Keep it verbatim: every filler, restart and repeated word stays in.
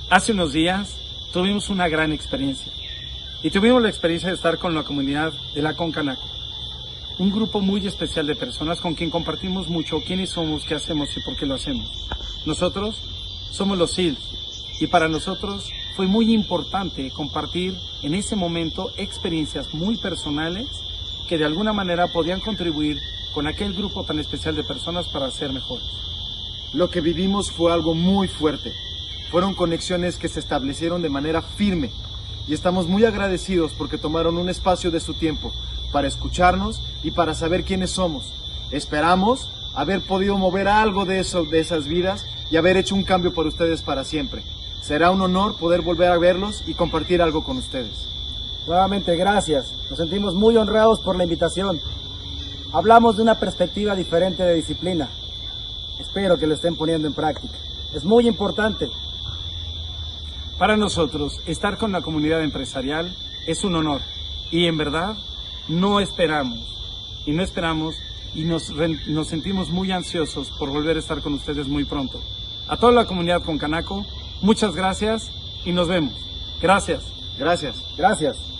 Hace unos días tuvimos una gran experiencia y tuvimos la experiencia de estar con la comunidad de la Concanaco, un grupo muy especial de personas con quien compartimos mucho quiénes somos, qué hacemos y por qué lo hacemos. Nosotros somos los SEALs y para nosotros fue muy importante compartir en ese momento experiencias muy personales que de alguna manera podían contribuir con aquel grupo tan especial de personas para ser mejores. Lo que vivimos fue algo muy fuerte. Fueron conexiones que se establecieron de manera firme y estamos muy agradecidos porque tomaron un espacio de su tiempo para escucharnos y para saber quiénes somos. Esperamos haber podido mover algo de eso, de esas vidas y haber hecho un cambio por ustedes para siempre. Será un honor poder volver a verlos y compartir algo con ustedes. Nuevamente, gracias. Nos sentimos muy honrados por la invitación. Hablamos de una perspectiva diferente de disciplina. Espero que lo estén poniendo en práctica. Es muy importante. Para nosotros, estar con la comunidad empresarial es un honor y en verdad no esperamos y no esperamos y nos, nos sentimos muy ansiosos por volver a estar con ustedes muy pronto. A toda la comunidad Concanaco, muchas gracias y nos vemos. Gracias. Gracias. Gracias.